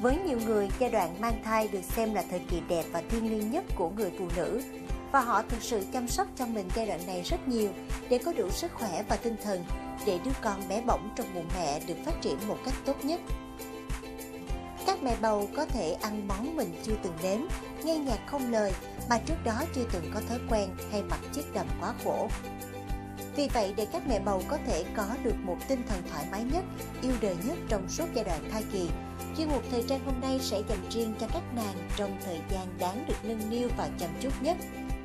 Với nhiều người, giai đoạn mang thai được xem là thời kỳ đẹp và thiêng liêng nhất của người phụ nữ. Và họ thực sự chăm sóc cho mình giai đoạn này rất nhiều để có đủ sức khỏe và tinh thần để đứa con bé bỏng trong bụng mẹ được phát triển một cách tốt nhất. Các mẹ bầu có thể ăn món mình chưa từng nếm, nghe nhạc không lời mà trước đó chưa từng có thói quen hay mặc chiếc đầm quá khổ. Vì vậy, để các mẹ bầu có thể có được một tinh thần thoải mái nhất, yêu đời nhất trong suốt giai đoạn thai kỳ, chuyên mục thời trang hôm nay sẽ dành riêng cho các nàng trong thời gian đáng được nâng niu và chăm chút nhất.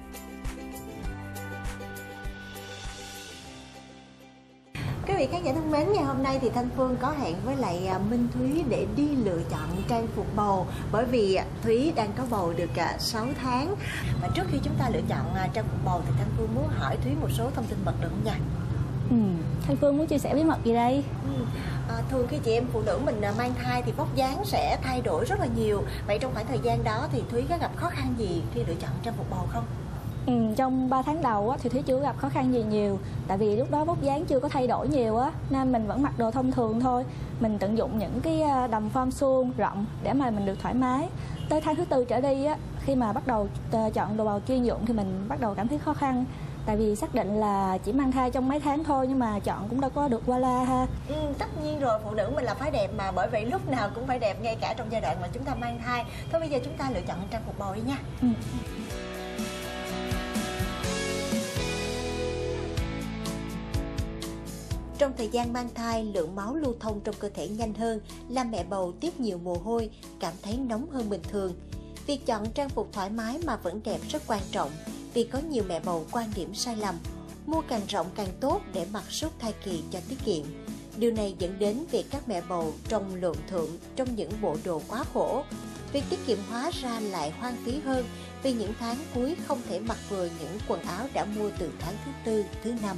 Quý vị khán giả thân mến, ngày hôm nay thì Thanh Phương có hẹn với lại Minh Thúy để đi lựa chọn trang phục bầu, bởi vì Thúy đang có bầu được 6 tháng. Và trước khi chúng ta lựa chọn trang phục bầu thì Thanh Phương muốn hỏi Thúy một số thông tin mật được không nha? Thanh Phương muốn chia sẻ bí mật gì đây? Thường khi chị em phụ nữ mình mang thai thì vóc dáng sẽ thay đổi rất là nhiều. Vậy trong khoảng thời gian đó thì Thúy có gặp khó khăn gì khi lựa chọn trang phục bầu không? Trong 3 tháng đầu thì Thúy chưa gặp khó khăn gì nhiều. Tại vì lúc đó vóc dáng chưa có thay đổi nhiều nên mình vẫn mặc đồ thông thường thôi. Mình tận dụng những cái đầm form suông rộng để mà mình được thoải mái. Tới tháng thứ 4 trở đi khi mà bắt đầu chọn đồ bầu chuyên dụng thì mình bắt đầu cảm thấy khó khăn. Tại vì xác định là chỉ mang thai trong mấy tháng thôi nhưng mà chọn cũng đâu có được qua la ha. Tất nhiên rồi, phụ nữ mình là phải đẹp mà, bởi vậy lúc nào cũng phải đẹp ngay cả trong giai đoạn mà chúng ta mang thai. Thôi bây giờ chúng ta lựa chọn trang phục bầu đi nha. Trong thời gian mang thai, lượng máu lưu thông trong cơ thể nhanh hơn, làm mẹ bầu tiết nhiều mồ hôi, cảm thấy nóng hơn bình thường. Việc chọn trang phục thoải mái mà vẫn đẹp rất quan trọng, vì có nhiều mẹ bầu quan điểm sai lầm, mua càng rộng càng tốt để mặc suốt thai kỳ cho tiết kiệm. Điều này dẫn đến việc các mẹ bầu trông lượng thượng trong những bộ đồ quá khổ. Việc tiết kiệm hóa ra lại hoang phí hơn, vì những tháng cuối không thể mặc vừa những quần áo đã mua từ tháng thứ 4, thứ 5.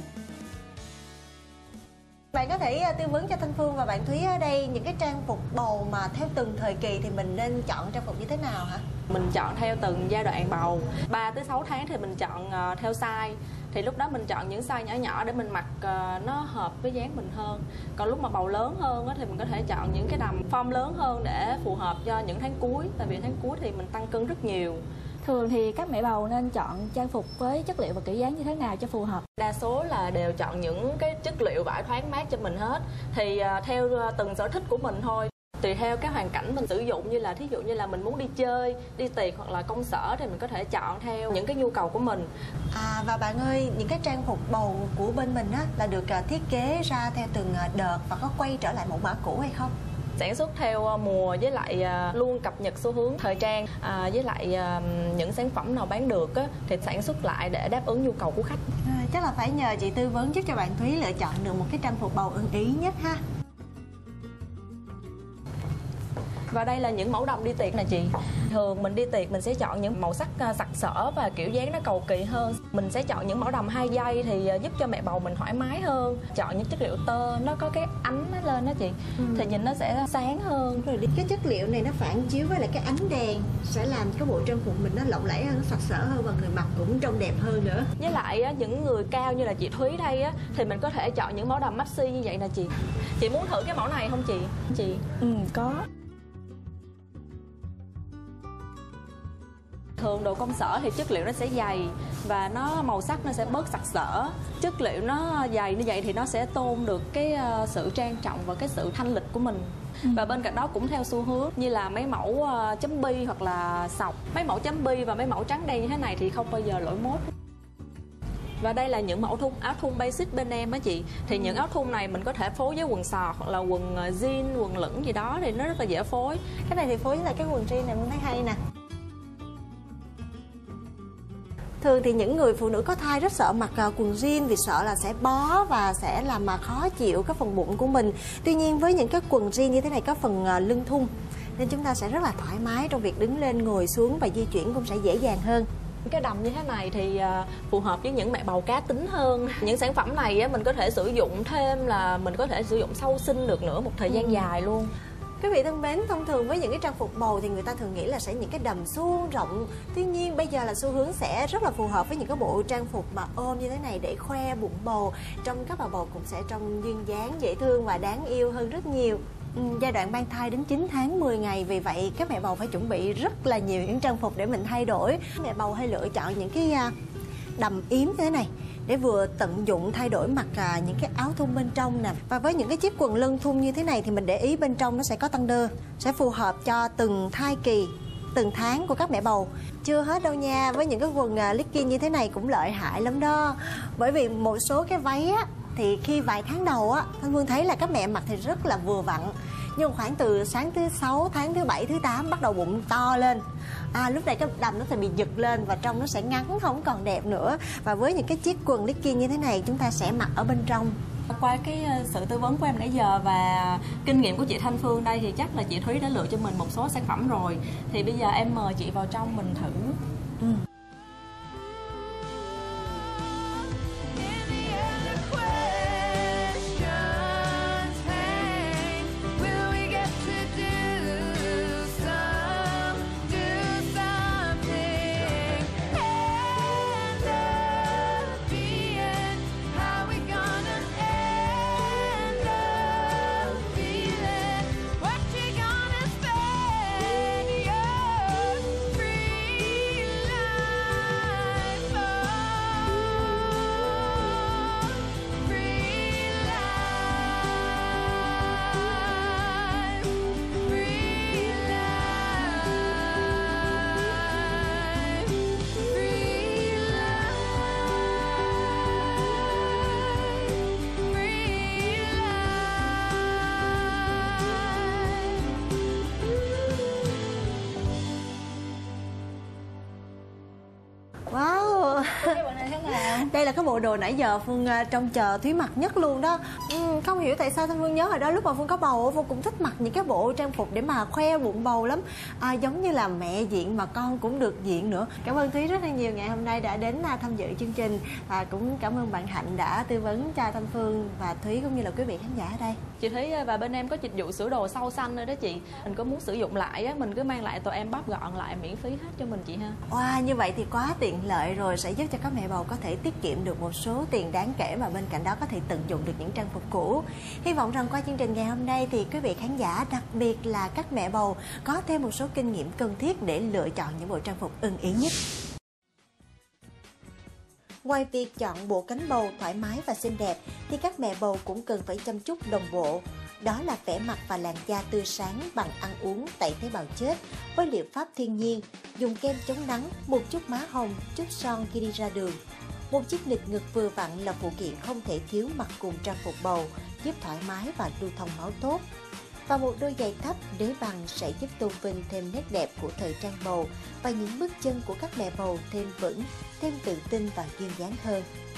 Bạn có thể tư vấn cho Thanh Phương và bạn Thúy ở đây những cái trang phục bầu mà theo từng thời kỳ thì mình nên chọn trang phục như thế nào hả? Mình chọn theo từng giai đoạn bầu. 3 tới 6 tháng thì mình chọn theo size. Thì lúc đó mình chọn những size nhỏ nhỏ để mình mặc nó hợp với dáng mình hơn. Còn lúc mà bầu lớn hơn thì mình có thể chọn những cái đầm form lớn hơn để phù hợp cho những tháng cuối. Tại vì tháng cuối thì mình tăng cân rất nhiều. Thường thì các mẹ bầu nên chọn trang phục với chất liệu và kiểu dáng như thế nào cho phù hợp? Đa số là đều chọn những cái chất liệu vải thoáng mát cho mình hết. Thì theo từng sở thích của mình thôi. Tùy theo cái hoàn cảnh mình sử dụng, như là thí dụ như là mình muốn đi chơi, đi tiệc hoặc là công sở thì mình có thể chọn theo những cái nhu cầu của mình. Và bạn ơi, những cái trang phục bầu của bên mình là được thiết kế ra theo từng đợt và có quay trở lại mẫu mã cũ hay không? Sản xuất theo mùa, với lại luôn cập nhật xu hướng thời trang, với lại những sản phẩm nào bán được thì sản xuất lại để đáp ứng nhu cầu của khách. Chắc là phải nhờ chị tư vấn giúp cho bạn Thúy lựa chọn được một cái trang phục bầu ưng ý nhất ha. Và đây là những mẫu đầm đi tiệc nè chị. Thường mình đi tiệc mình sẽ chọn những màu sắc sặc sỡ và kiểu dáng nó cầu kỳ hơn. Mình sẽ chọn những mẫu đầm 2 dây thì giúp cho mẹ bầu mình thoải mái hơn. Chọn những chất liệu tơ nó có cái ánh nó lên đó chị, thì nhìn nó sẽ sáng hơn. Rồi cái chất liệu này nó phản chiếu với lại cái ánh đèn sẽ làm cái bộ trang phục mình nó lộng lẫy hơn, nó sặc sỡ hơn và người mặc cũng trông đẹp hơn nữa. Với lại những người cao như là chị Thúy đây thì mình có thể chọn những mẫu đầm maxi như vậy nè chị. Chị muốn thử cái mẫu này không chị? Có. Thường đồ công sở thì chất liệu nó sẽ dày và nó màu sắc nó sẽ bớt sặc sỡ. Chất liệu nó dày như vậy thì nó sẽ tôn được cái sự trang trọng và cái sự thanh lịch của mình. Và bên cạnh đó cũng theo xu hướng như là mấy mẫu chấm bi hoặc là sọc. Mấy mẫu chấm bi và mấy mẫu trắng đen như thế này thì không bao giờ lỗi mốt. Và đây là những mẫu áo thun basic bên em á chị. Thì những áo thun này mình có thể phối với quần sọt hoặc là quần jean, quần lửng gì đó thì nó rất là dễ phối. Cái này thì phối với lại cái quần jean này mình thấy hay nè. Thường thì những người phụ nữ có thai rất sợ mặc quần jean vì sợ là sẽ bó và sẽ làm mà khó chịu cái phần bụng của mình. Tuy nhiên với những cái quần jean như thế này có phần lưng thun nên chúng ta sẽ rất là thoải mái trong việc đứng lên, ngồi xuống và di chuyển cũng sẽ dễ dàng hơn. Cái đầm như thế này thì phù hợp với những mẹ bầu cá tính hơn. Những sản phẩm này mình có thể sử dụng thêm, là mình có thể sử dụng sau sinh được nữa một thời gian dài luôn. Quý vị thân mến, thông thường với những cái trang phục bầu thì người ta thường nghĩ là sẽ những cái đầm suông rộng. Tuy nhiên bây giờ là xu hướng sẽ rất là phù hợp với những cái bộ trang phục mà ôm như thế này để khoe bụng bầu. Trong các bà bầu cũng sẽ trông duyên dáng, dễ thương và đáng yêu hơn rất nhiều. giai đoạn mang thai đến 9 tháng 10 ngày, vì vậy các mẹ bầu phải chuẩn bị rất là nhiều những trang phục để mình thay đổi. Mẹ bầu hay lựa chọn những cái đầm yếm như thế này để vừa tận dụng thay đổi mặc những cái áo thun bên trong nè. Và với những cái chiếc quần lưng thun như thế này thì mình để ý bên trong nó sẽ có tăng đơ, sẽ phù hợp cho từng thai kỳ, từng tháng của các mẹ bầu. Chưa hết đâu nha, với những cái quần legging như thế này cũng lợi hại lắm đó. Bởi vì một số cái váy á, thì khi vài tháng đầu á, Thanh Phương thấy là các mẹ mặc thì rất là vừa vặn. Nhưng khoảng từ sáng thứ 6, tháng thứ 7, thứ 8 bắt đầu bụng to lên. Lúc này cái đầm nó sẽ bị giật lên và trong nó sẽ ngắn, không còn đẹp nữa. Và với những cái chiếc quần legging như thế này chúng ta sẽ mặc ở bên trong. Qua cái sự tư vấn của em nãy giờ và kinh nghiệm của chị Thanh Phương đây thì chắc là chị Thúy đã lựa cho mình một số sản phẩm rồi. Thì bây giờ em mời chị vào trong mình thử. Wow, đây là cái bộ đồ nãy giờ Phương trông chờ Thúy mặc nhất luôn đó. Không hiểu tại sao Thanh Phương nhớ hồi đó lúc mà Phương có bầu, Phương cũng thích mặc những cái bộ trang phục để mà khoe bụng bầu lắm. Giống như là mẹ diện mà con cũng được diện nữa. Cảm ơn Thúy rất là nhiều ngày hôm nay đã đến tham dự chương trình. Cũng cảm ơn bạn Hạnh đã tư vấn cho Thanh Phương và Thúy cũng như là quý vị khán giả ở đây. Chị Thúy và bên em có dịch vụ sửa đồ sau xanh nữa đó chị. Mình có muốn sử dụng lại á, mình cứ mang lại tụi em bóp gọn lại miễn phí hết cho mình chị ha. Wow, như vậy thì quá tiện lợi rồi, sẽ giúp cho các mẹ bầu có thể tiết kiệm được một số tiền đáng kể mà bên cạnh đó có thể tận dụng được những trang phục cũ. Hy vọng rằng qua chương trình ngày hôm nay thì quý vị khán giả, đặc biệt là các mẹ bầu, có thêm một số kinh nghiệm cần thiết để lựa chọn những bộ trang phục ưng ý nhất. Ngoài việc chọn bộ cánh bầu thoải mái và xinh đẹp thì các mẹ bầu cũng cần phải chăm chút đồng bộ. Đó là vẻ mặt và làn da tươi sáng bằng ăn uống tẩy tế bào chết với liệu pháp thiên nhiên, dùng kem chống nắng, một chút má hồng, chút son khi đi ra đường. Một chiếc nịt ngực vừa vặn là phụ kiện không thể thiếu mặc cùng trang phục bầu, giúp thoải mái và lưu thông máu tốt. Và một đôi giày thấp đế bằng sẽ giúp tôn vinh thêm nét đẹp của thời trang bầu và những bước chân của các mẹ bầu thêm vững, thêm tự tin và duyên dáng hơn.